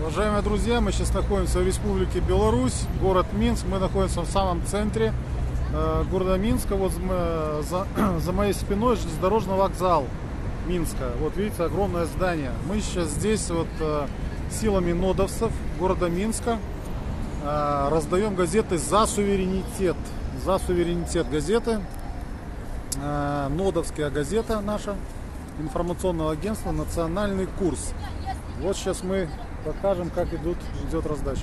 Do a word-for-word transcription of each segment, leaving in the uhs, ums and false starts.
Уважаемые друзья, мы сейчас находимся в Республике Беларусь, город Минск. Мы находимся в самом центре э, города Минска. Вот э, за, за моей спиной железнодорожный вокзал Минска. Вот видите, огромное здание. Мы сейчас здесь вот э, силами нодовцев города Минска э, раздаем газеты «За суверенитет». «За суверенитет» газеты. Э, нодовская газета наша, информационного агентства «Национальный курс». Вот сейчас мы покажем, как идут, идет раздача.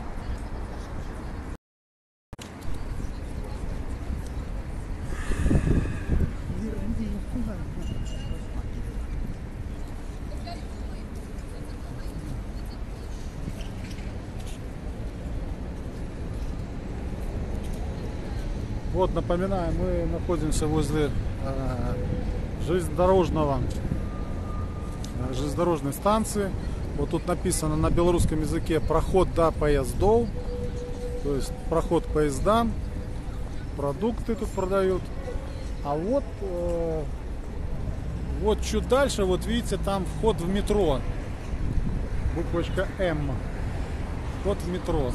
Вот, напоминаю, мы находимся возле э, железнодорожного, э, железнодорожной станции. Вот тут написано на белорусском языке «Проход до поездов», то есть проход к поездам, продукты тут продают. А вот, э, вот чуть дальше, вот видите, там вход в метро, буквочка М, вход в метро.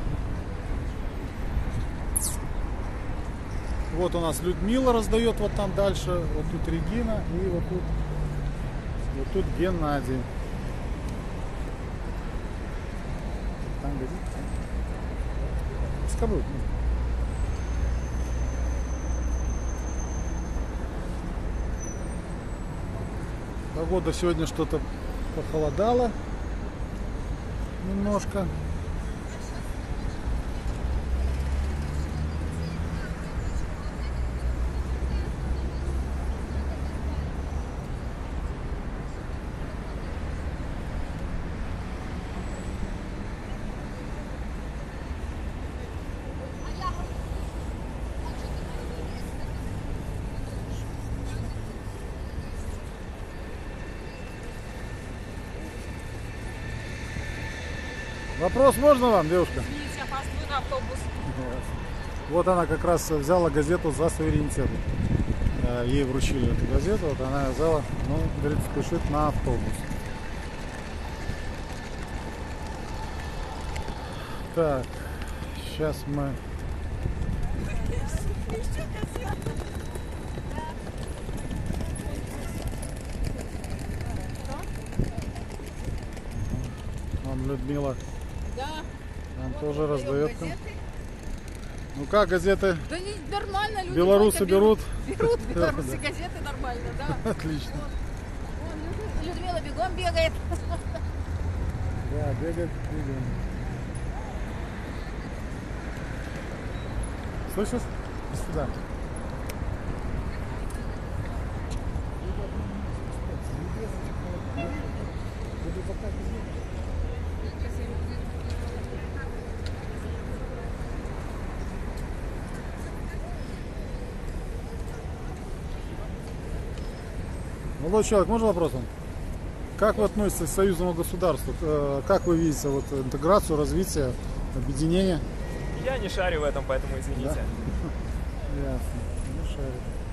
Вот у нас Людмила раздает вот там дальше, вот тут Регина и вот тут, вот тут Геннадий. Скобой. Погода сегодня что-то похолодала немножко. Вопрос можно вам, девушка? Извините, я опаздываю на автобус. Вот она как раз взяла газету «За суверенитет». Ей вручили эту газету, вот она взяла, ну, говорит, спешит на автобус. Так, сейчас мы... Вам Людмила... Да. Нам тоже раздает. Ну как газеты? Да не, нормально, люди белорусы берут. Берут, белорусы газеты нормально, да. Отлично. Вон, Людмила бегом бегает. Да, бегает, бегом. Слышишь? Сюда. Молодой человек, можно вопросом? Как вы относитесь к союзному государству? Как вы видите вот, интеграцию, развитие, объединение? Я не шарю в этом, поэтому извините. Да? Ясно, не шарю.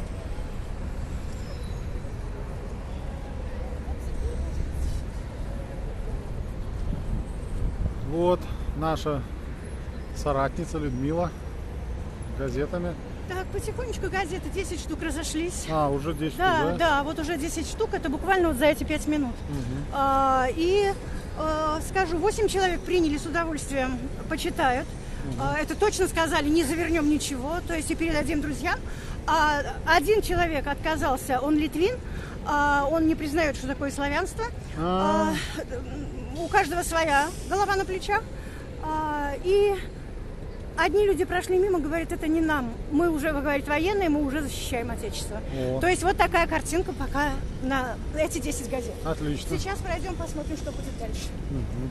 Вот наша соратница Людмила с газетами. Так, потихонечку газеты десять штук разошлись. А, уже десять да, штук, да? Да, вот уже десять штук, это буквально вот за эти пять минут. Угу. А, и, а, скажу, восемь человек приняли с удовольствием, почитают. Угу. А, это точно сказали, не завернем ничего, то есть и передадим друзьям. А один человек отказался, он литвин, а, он не признает, что такое славянство. А, у каждого своя голова на плечах. А, и... Одни люди прошли мимо, говорят, это не нам. Мы уже, вы говорите, военные, мы уже защищаем Отечество. О. То есть вот такая картинка пока на эти десять газет. Отлично. Сейчас пройдем, посмотрим, что будет дальше. Угу.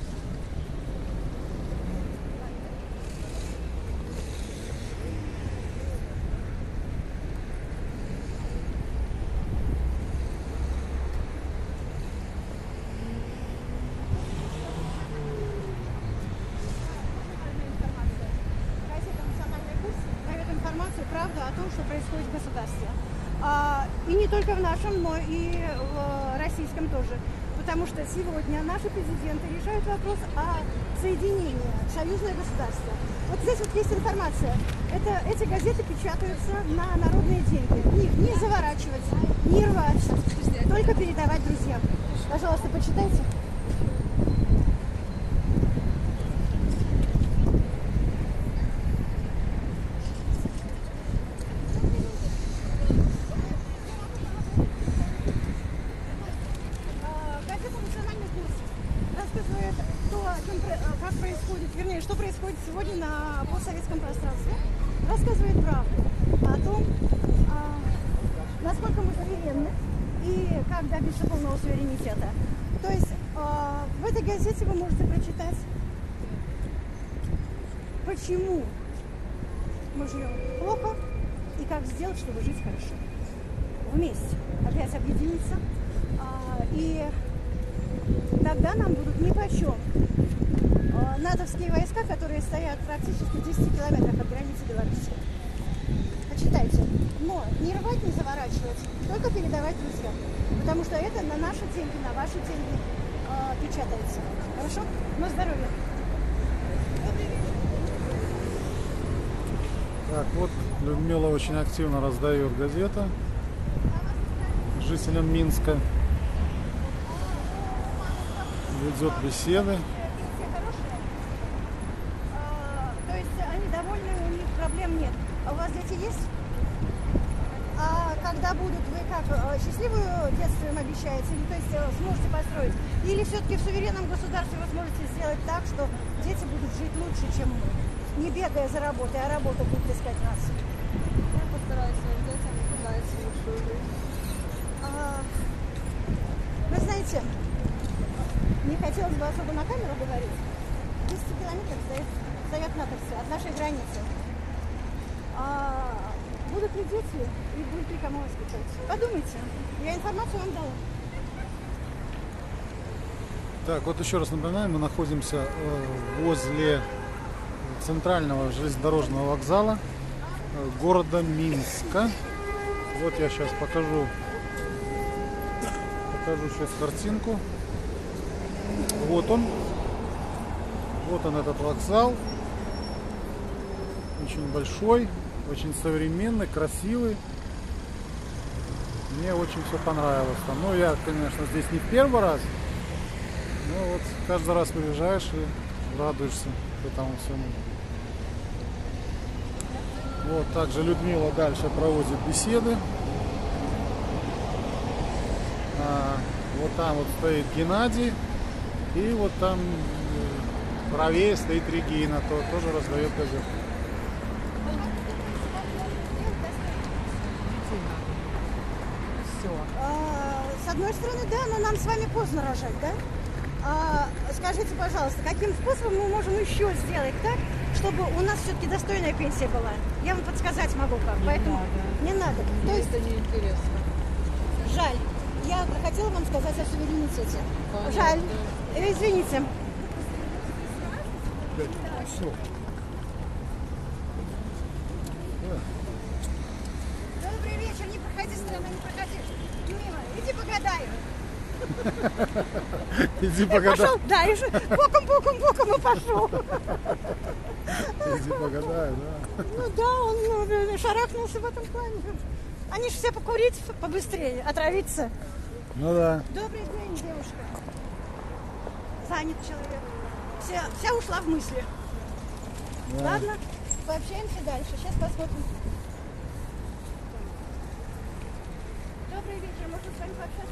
Правда о том, что происходит в государстве. А, и не только в нашем, но и в российском тоже. потому что сегодня наши президенты решают вопрос о соединении союзного государства. Вот здесь вот есть информация. Это, эти газеты печатаются на народные деньги. Не, не заворачивать, не рвать, только передавать друзьям. Пожалуйста, почитайте. Рассказывает то, о чем, как происходит, вернее, что происходит сегодня на постсоветском пространстве. Рассказывает правду о том, а, насколько мы суверенны и как добиться полного суверенитета. То есть а, в этой газете вы можете прочитать, почему мы живем плохо и как сделать, чтобы жить хорошо. Вместе опять объединиться а, и тогда нам будут нипочем э, натовские войска, которые стоят практически в десяти километрах от границы Беларуси. Почитайте. Но не рвать, не заворачивать, только передавать друзьям. Потому что это на наши деньги, на ваши деньги э, печатается. Хорошо? На здоровье. Добрый вечер. Так, вот Людмила очень активно раздает газеты жителям Минска. Ведет беседы. Все хорошие. А, то есть они довольны, у них проблем нет. А у вас дети есть? А когда будут, вы как, счастливую детство им обещаете? Или то есть сможете построить? Или все-таки в суверенном государстве вы сможете сделать так, что дети будут жить лучше, чем мы? Не бегая за работой, а работа будет искать нас. Я постараюсь своим детям дать лучшую жизнь. А, вы знаете, не хотелось бы особо на камеру говорить. В десяти километрах стоят, стоят натовцы от нашей границы. А будут ли дети и будет ли кому воспитать? Подумайте. Я информацию вам дала. Так, вот еще раз напоминаю, мы находимся э, возле центрального железнодорожного вокзала э, города Минска. Вот я сейчас покажу, покажу сейчас картинку. Вот он. Вот он, этот вокзал. Очень большой, очень современный, красивый. Мне очень все понравилось там. Ну, я, конечно, здесь не в первый раз. Но вот каждый раз приезжаешь и радуешься этому всему. Вот также Людмила дальше проводит беседы. А, вот там вот стоит Геннадий. И вот там правее стоит Регина, то тоже раздает газету. А, с одной стороны, да, но нам с вами поздно рожать, да? А, скажите, пожалуйста, каким способом мы можем еще сделать так, чтобы у нас все-таки достойная пенсия была? Я вам подсказать могу как, Не поэтому надо. не надо. То есть, Это неинтересно. жаль. Я хотела вам сказать о суверенитете. Понятно. Жаль. Э, Извините. Добрый вечер. Не проходи стороны, не проходи. Мимо. Иди погадаю. Иди Э, погадай. Пошел дальше. Боком, боком, боком и пошел. Иди погадай, да. Ну да, он ну, шарахнулся в этом плане. Они же все покурить побыстрее, отравиться. Ну да. Добрый день, девушка. Занят человек. Вся, вся ушла в мысли. Да. Ладно, пообщаемся дальше. Сейчас посмотрим. Добрый вечер. Можно с вами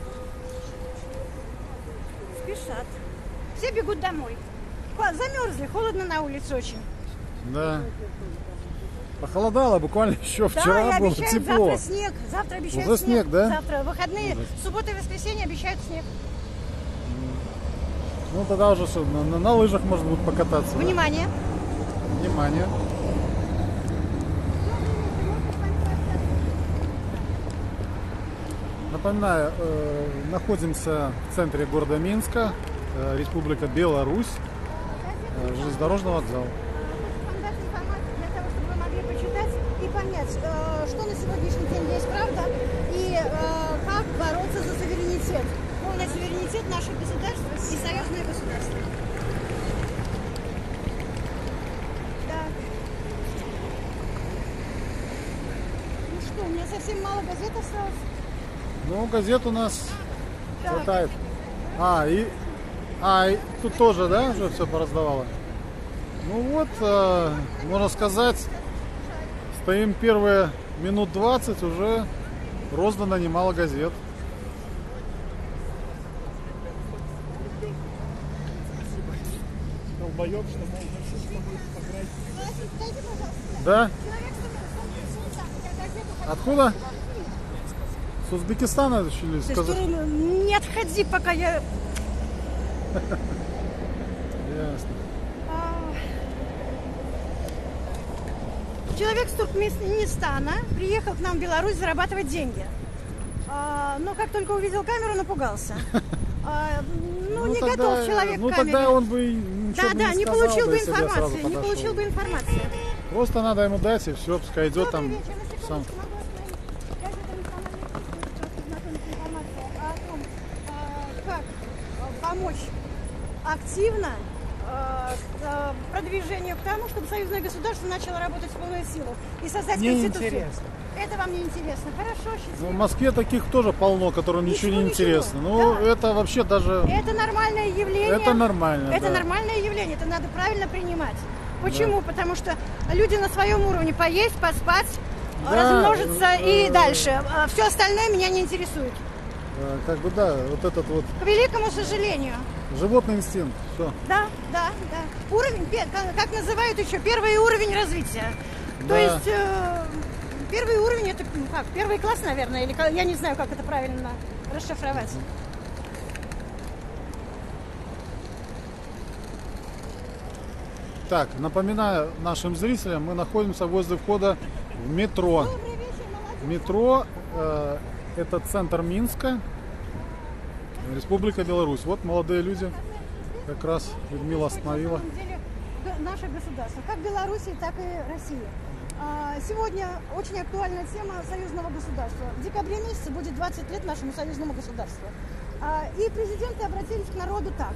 пообщаться? Спешат. Все бегут домой. Хо- Замерзли, холодно на улице очень. Да. Похолодало буквально еще Да, вчера и было обещают тепло. завтра снег. Завтра обещают Уже снег, да? Завтра выходные. Суббота и воскресенье обещают снег. Ну тогда уже что, на, на- на лыжах можно будет покататься. да? Внимание. Внимание. Напоминаю, э, находимся в центре города Минска, э, Республика Беларусь, э, железнодорожный вокзал. Вам дать информацию для того, чтобы вы могли почитать и понять, э, что на сегодняшний день есть правда и э, как бороться за суверенитет. полный суверенитет наших государств и союзное государство. Так. Ну что, у меня совсем мало газет осталось. Ну, газет у нас Так. хватает. А, и, а, и тут тоже, да, уже все пораздавало? Ну вот, э, можно сказать, стоим первые минут двадцать, уже роздано немало газет. Долбоёб, что можно с тобой поиграть. Дайте, пожалуйста. Да? Человек, что я газету Откуда? С Узбекистана решили Ты сказать? что, не отходи, пока я... Ясно. А, Человек с Туркменистана приехал к нам в Беларусь зарабатывать деньги. А, Но как только увидел камеру, напугался. А, Ну, не тогда- готов человек Ну к камере. тогда он бы ничего Да, бы да, не не сказал получил бы если я сразу информации, не подошел. получил бы информации. Просто надо ему дать, и все, пускай идет Добрый там вечер, на секундочку, сам. могу остановить? Газета «Национальный вестник», просто знакомиться информация о том, а, как а, помочь активно а, к а, продвижению к тому, чтобы союзное государство начало работать в полную силу и создать Мне конституцию. интересно. Это вам не интересно. Хорошо, Ну, счастливо. в Москве таких тоже полно, которым ничего, Ничего, не ничего. интересно. Ну, Да. это вообще даже... Это нормальное явление. Это нормально, Это да. нормальное явление. Это надо правильно принимать. Почему? Потому что люди на своем уровне поесть, поспать, Да, размножиться и э, дальше. Все остальное меня не интересует. э, Как бы, да, вот этот вот К великому сожалению. животный инстинкт. Все. Да, да, да. Уровень, пе- как, как называют еще, первый уровень развития. То Да. есть э, первый уровень это ну, как, первый класс, наверное, или ка- я не знаю, как это правильно расшифровать. Так, напоминаю нашим зрителям, мы находимся возле входа в метро. Добрый вечер, молодежь. Метро э, это центр Минска, Республика Беларусь. Вот молодые люди, как раз Людмила остановила. На самом деле, г- наше государство, как Белоруссии, так и России. А, Сегодня очень актуальная тема союзного государства. В декабре месяце будет двадцать лет нашему союзному государству. А, И президенты обратились к народу так.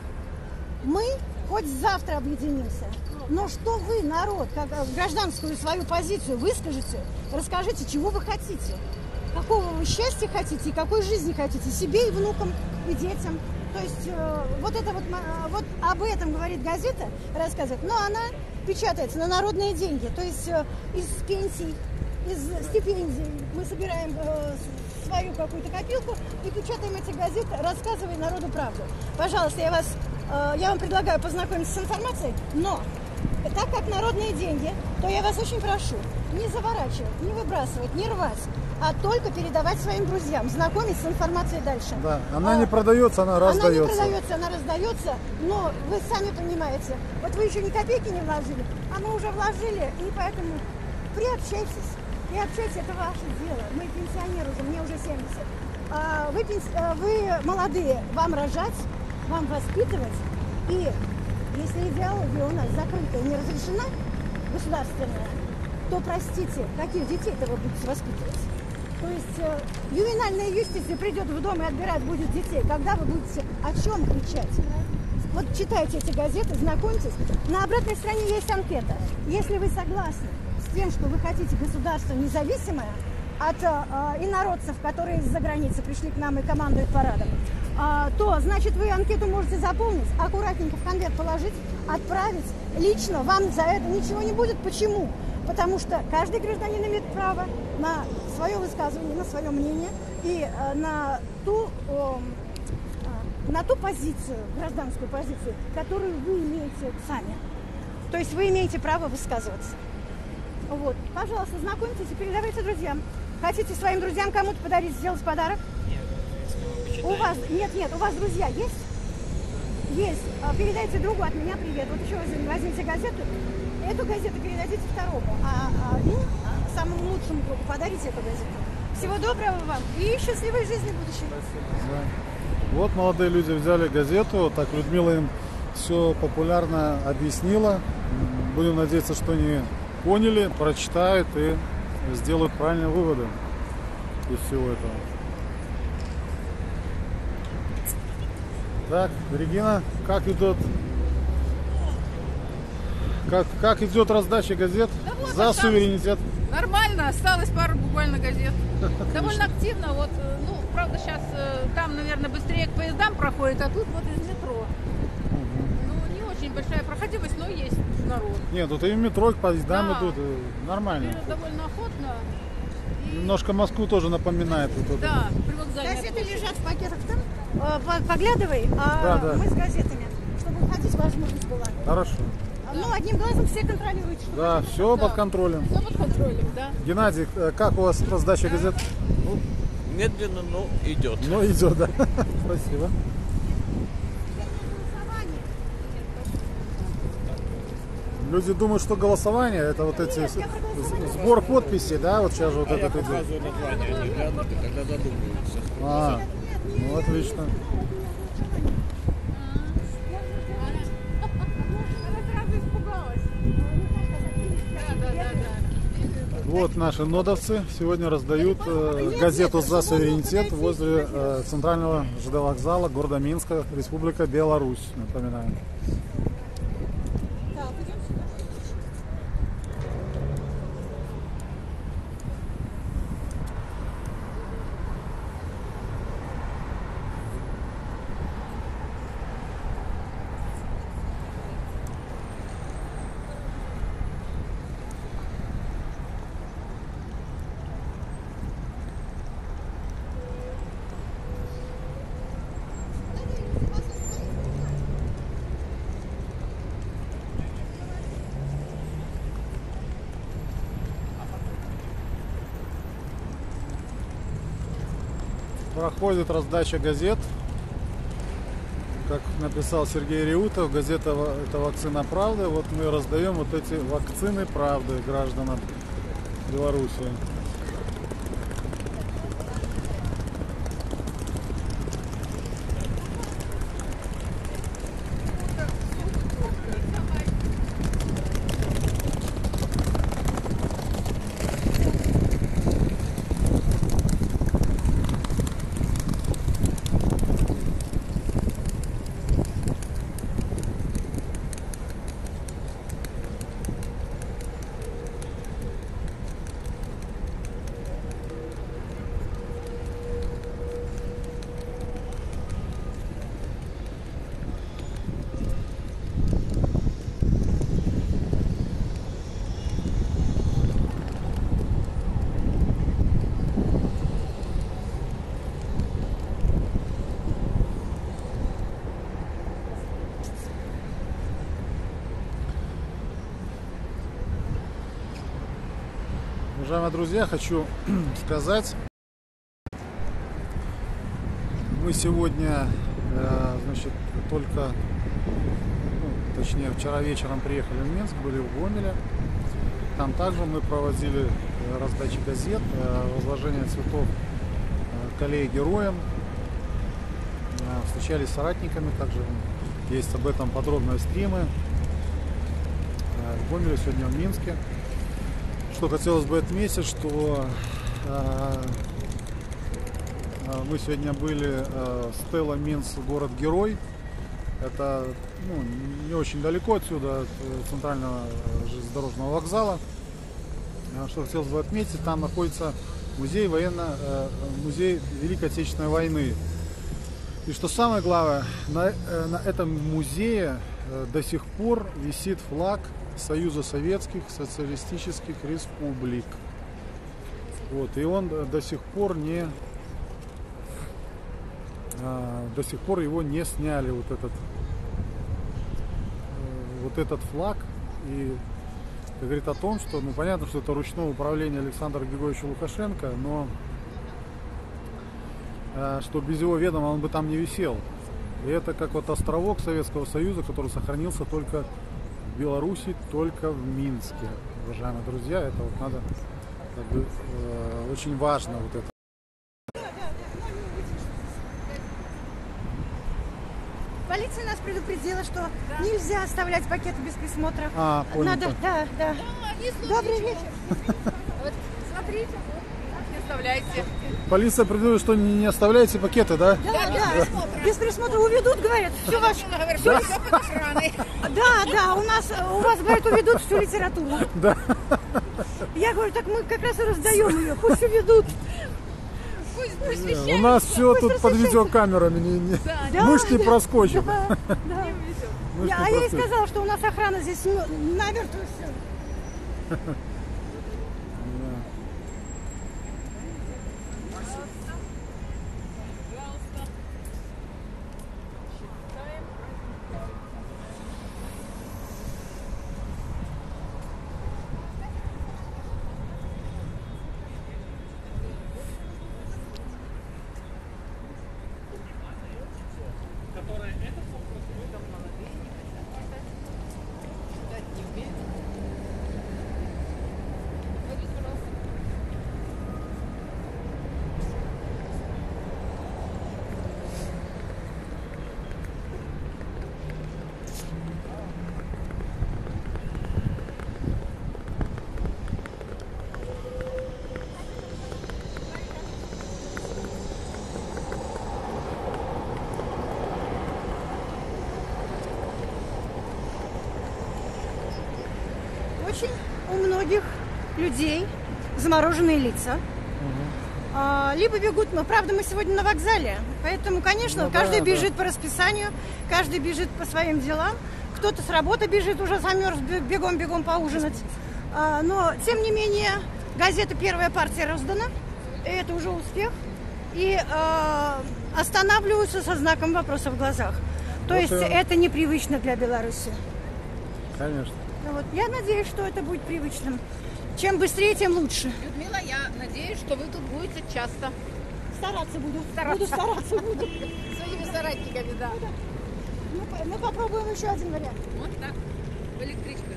Мы хоть завтра объединимся, но что вы, народ, как э, гражданскую свою позицию выскажите, расскажите, чего вы хотите, какого вы счастья хотите и какой жизни хотите себе и внукам, и детям. То есть э, вот это вот, ма- э, вот об этом говорит газета, рассказывает, но она печатается на народные деньги, то есть э, из пенсий, из стипендий мы собираем э, с- свою какую-то копилку и печатаем эти газеты, рассказывая народу правду. Пожалуйста, я вас, э, я вам предлагаю познакомиться с информацией, но так как народные деньги, то я вас очень прошу не заворачивать, не выбрасывать, не рвать, а только передавать своим друзьям, знакомить с информацией дальше. Да, она А, не продается, она Она не раздается. продается, она раздается, но вы сами понимаете, вот вы еще ни копейки не вложили, а мы уже вложили, и поэтому приобщайтесь, приобщайтесь, это ваше дело. Мы пенсионеры уже, мне уже семьдесят. А, Вы, пенс- а, вы молодые, вам рожать, вам воспитывать, и если идеология у нас закрыта и не разрешена, государственная, то, простите, каких детей-то вы будете воспитывать? То есть э, ювенальная юстиция придет в дом и отбирать будет детей. Когда вы будете о чем кричать? Вот читайте эти газеты, знакомьтесь. На обратной стороне есть анкета. Если вы согласны с тем, что вы хотите государство независимое от э, э, инородцев, которые из-за границы пришли к нам и командуют парадом, э, то, значит, вы анкету можете заполнить, аккуратненько в конверт положить, отправить. Лично вам за это ничего не будет. Почему? Потому что каждый гражданин имеет право на свое высказывание, на свое мнение и э, на ту, э, э, на ту позицию, гражданскую позицию, которую вы имеете сами. То есть вы имеете право высказываться. Вот. Пожалуйста, знакомьтесь и передавайте друзьям. Хотите своим друзьям кому-то подарить, сделать подарок? У вас, нет, нет, у вас друзья есть? Есть. А, Передайте другу от меня привет. Вот еще возьмите, возьмите газету. Эту газету передадите второму, а, а им, а, самому лучшему другу, подарите эту газету. Всего доброго вам и счастливой жизни в будущем. Да. Вот молодые люди взяли газету, так Людмила им все популярно объяснила. Будем надеяться, что они поняли, прочитают и сделают правильные выводы из всего этого. Так, Регина, как идет, как, как идет раздача газет Да вот, за осталось. суверенитет? Нормально, осталось пару буквально газет. Довольно активно, вот, э, ну, правда, сейчас э, там, наверное, быстрее к поездам проходит, а тут вот из метро. Ну, не очень большая проходимость, но есть народ. Нет, тут и в метро, к поездам Да. идут, э, нормально. Берет довольно охотно. И, Немножко Москву тоже напоминает. Вот это. да, привокзальная Газеты площадь. лежат в пакетах там. Э, по- Поглядывай, а Да, да. мы с газетами, чтобы уходить возможность была. Хорошо. Ну, одним глазом все контролируете. чтобы Да, все под контролем. Все под контролем, да. Геннадий, э, как у вас раздача газет? Ну, медленно, но идет. Ну, идет, да. Спасибо. Люди думают, что голосование это вот эти с- с- сбор подписей, да, вот сейчас же вот А я это идет. показываю название, они глянут и тогда задумываются. А, ну отлично. Она сразу испугалась. Да, да, да, да. Вот наши нодовцы сегодня раздают э, газету «За суверенитет» возле э, центрального ЖД вокзала города Минска, Республика Беларусь, напоминаю. Так, идем сюда. Проходит раздача газет. Как написал Сергей Реутов, газета «Ва- это «Вакцина правды». Вот мы раздаем вот эти вакцины правды гражданам Беларуси. Уважаемые друзья, хочу сказать, мы сегодня, э, значит, только, ну, точнее, вчера вечером приехали в Минск, были в Гомеле. Там также мы проводили э, раздачи газет, э, возложение цветов э, коллег-героям, э, встречались с соратниками, также есть об этом подробные стримы э, в Гомеле, сегодня в Минске. Что хотелось бы отметить, что э, мы сегодня были э, Стелла Минск, город-герой. Это ну, не очень далеко отсюда, от центрального железнодорожного вокзала. Э, что хотелось бы отметить, там находится музей военно, э, музей Великой Отечественной войны. И что самое главное, на, э, на этом музее э, до сих пор висит флаг Союза Советских Социалистических Республик. Вот, и он до сих пор не а, до сих пор его не сняли, вот этот вот этот флаг. И это говорит о том, что, ну, понятно, что это ручное управление Александра Григорьевича Лукашенко, но а, что без его ведома он бы там не висел. И это как вот островок Советского Союза, который сохранился только в Беларуси, только в Минске. Уважаемые друзья, это вот надо, как бы, э, очень важно вот это. Полиция нас предупредила, что нельзя оставлять пакеты без присмотра. А, понял. Надо, да, да. А, не слушайте. Добрый вечер. Вот, смотрите, вот, оставляйте. Полиция предупреждает, что не, не оставляйте пакеты, да? Да, да. Без присмотра уведут, говорят. Все ваше. Говорят, что все под охраной. Да, да, у нас, у вас, говорят, уведут всю литературу. Да. Я говорю, так мы как раз и раздаем ее, пусть уведут. Пусть, пусть У вещает. нас все Пусть тут под разрешается. видеокамерами. Не, не. Да, Мышь не проскочим. Да, да. Мышь Я- не а я ей проскочим. сказала, что у нас охрана здесь м- намертво все. Очень у многих людей замороженные лица. А, либо бегут, ну, правда, мы сегодня на вокзале, поэтому, конечно, Ну да, каждый да. бежит по расписанию, каждый бежит по своим делам, кто-то с работы бежит, уже замерз, бе- бегом-бегом поужинать. А, но, тем не менее, газета «Первая партия» раздана, и это уже успех, и а, останавливаются со знаком вопроса в глазах. То Вот есть и- это непривычно для Беларуси. Конечно. Ну вот, я надеюсь, что это будет привычным. Чем быстрее, тем лучше. Людмила, я надеюсь, что вы тут будете часто. Стараться буду. Стараться. Буду стараться буду. Своими соратниками, да. Ну, по- мы попробуем еще один вариант. Вот так. В электричках.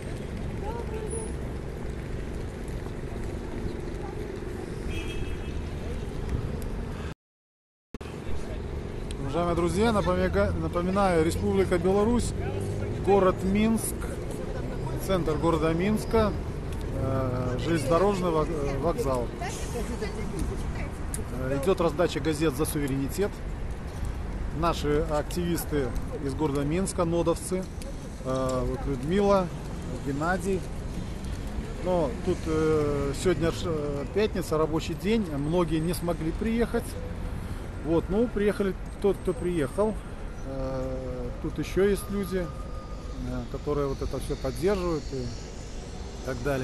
Уважаемые друзья, напомя- напоминаю, Республика Беларусь, город Минск, центр города Минска, э, железнодорожный вок- э, вокзал. Э, Идет раздача газет за суверенитет. Наши активисты из города Минска, нодовцы, э, вот Людмила, Геннадий. Но тут э, сегодня ж, э, пятница, рабочий день, многие не смогли приехать. Вот, ну, приехали тот, кто приехал. Э, Тут еще есть люди, э, которые вот это все поддерживают и так далее.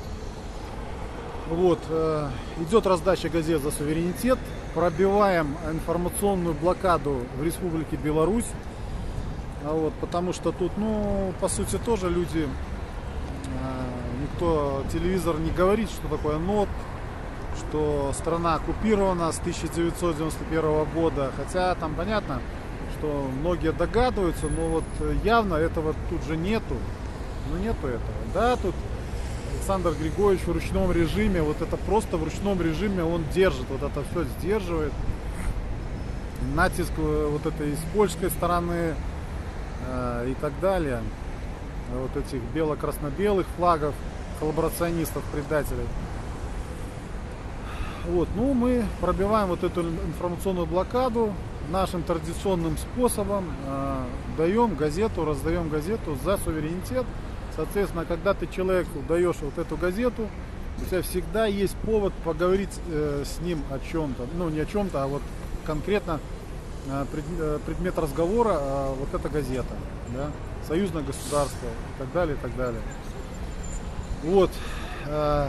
Вот, э, идет раздача газет за суверенитет. Пробиваем информационную блокаду в Республике Беларусь. А вот, потому что тут, ну, по сути, тоже люди, э, никто, телевизор не говорит, что такое НОТ, что страна оккупирована с тысяча девятьсот девяносто первого года, хотя там понятно, что многие догадываются, но вот явно этого тут же нету, ну нету этого, да, тут Александр Григорьевич в ручном режиме, вот это просто в ручном режиме он держит, вот это все сдерживает, натиск э, вот это и с польской стороны э, и так далее, вот этих бело-красно-белых флагов, коллаборационистов, предателей. Вот, ну, мы пробиваем вот эту информационную блокаду нашим традиционным способом, э, даем газету, раздаем газету за суверенитет. Соответственно, когда ты человеку даешь вот эту газету, у тебя всегда есть повод поговорить э, с ним о чем-то, ну не о чем-то, а вот конкретно э, пред, э, предмет разговора, э, вот эта газета, да, союзное государство и так далее, и так далее. Вот. Э,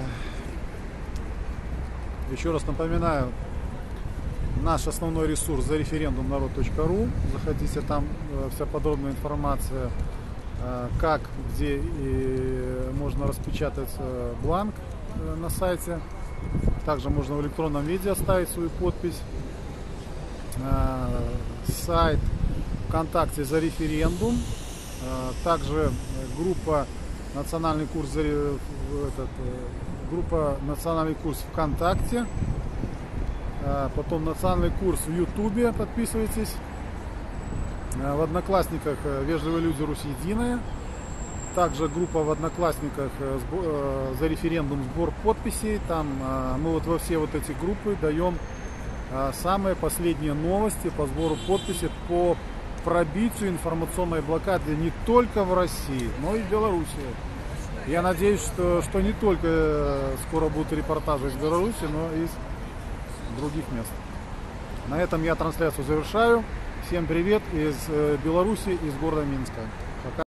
Еще раз напоминаю, наш основной ресурс за референдум народ точка ру. Заходите, там э, вся подробная информация, э, как, где и можно распечатать э, бланк э, на сайте. Также можно в электронном виде оставить свою подпись. Э, сайт ВКонтакте за референдум. Э, также группа национальный курс за ре- этот, э, группа национальный курс ВКонтакте. Потом национальный курс в Ютубе, подписывайтесь. В Одноклассниках Вежливые люди Русь Единая. также группа в Одноклассниках э, сбо- э, за референдум, сбор подписей. Там э, мы вот во все вот эти группы даем э, самые последние новости по сбору подписей по пробитию информационной блокады не только в России, но и в Беларуси. Я надеюсь, что, что не только э, скоро будут репортажи из Беларуси, но и из других мест. На этом я трансляцию завершаю. Всем привет из э, Беларуси, из города Минска.